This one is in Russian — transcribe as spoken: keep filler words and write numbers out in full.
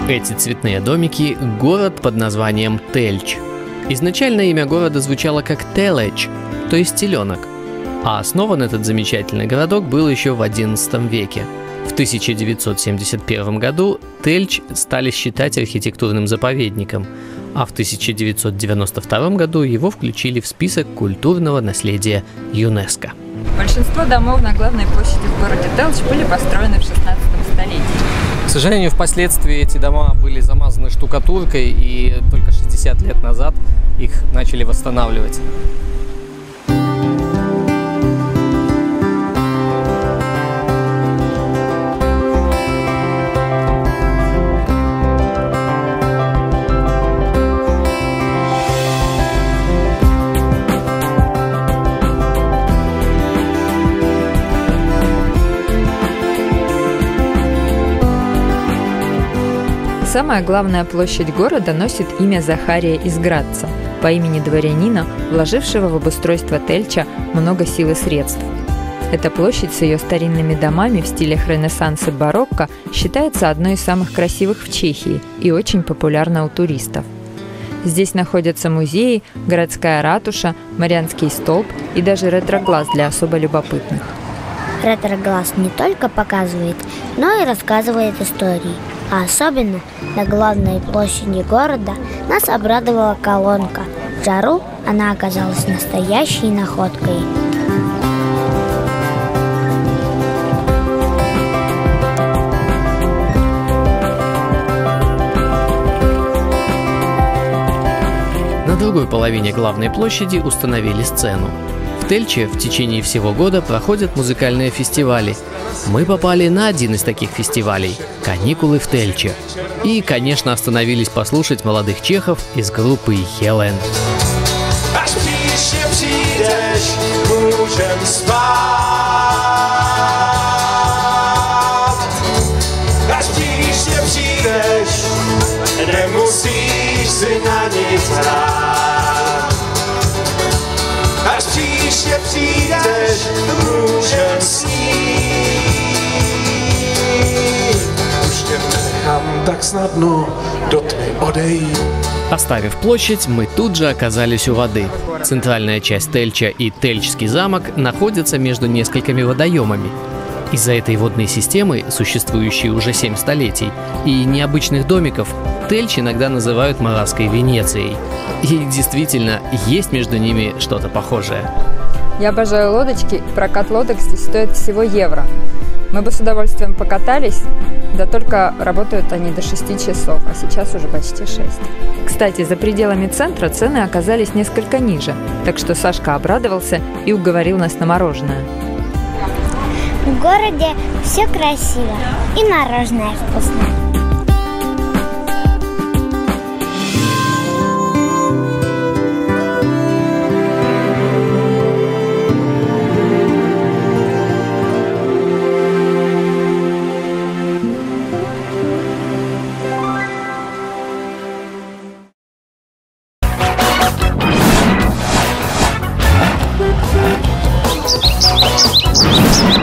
Эти цветные домики – город под названием Тельч. Изначально имя города звучало как Телеч, то есть теленок. А основан этот замечательный городок был еще в одиннадцатом веке. В тысяча девятьсот семьдесят первом году Тельч стали считать архитектурным заповедником, а в тысяча девятьсот девяносто втором году его включили в список культурного наследия ЮНЕСКО. Большинство домов на главной площади в городе Телч были построены в шестнадцатом столетии. К сожалению, впоследствии эти дома были замазаны штукатуркой, и только шестьдесят лет назад их начали восстанавливать. Самая главная площадь города носит имя Захария из Градца, по имени дворянина, вложившего в обустройство Тельча много сил и средств. Эта площадь с ее старинными домами в стилях Ренессанса и барокко считается одной из самых красивых в Чехии и очень популярна у туристов. Здесь находятся музеи, городская ратуша, Марианский столб и даже ретроглаз для особо любопытных. Ретроглаз не только показывает, но и рассказывает истории. А особенно на главной площади города нас обрадовала колонка. В жару она оказалась настоящей находкой. На другой половине главной площади установили сцену. В Тельче в течение всего года проходят музыкальные фестивали. Мы попали на один из таких фестивалей – «Каникулы в Тельче». И, конечно, остановились послушать молодых чехов из группы Хелен. Až příště přijdeš, můžem snít. Už tě nechám tak snadno do tmy odejít. Оставив площадь, мы тут же оказались у воды. Центральная часть Тельча и Тельчский замок находятся между несколькими водоемами. Из-за этой водной системы, существующей уже семь столетий, и необычных домиков, Тельч иногда называют Моравской Венецией. И действительно, есть между ними что-то похожее. Я обожаю лодочки, прокат лодок здесь стоит всего евро. Мы бы с удовольствием покатались, да только работают они до шести часов, а сейчас уже почти шесть. Кстати, за пределами центра цены оказались несколько ниже, так что Сашка обрадовался и уговорил нас на мороженое. В городе все красиво и мороженое вкусное. We'll be right back.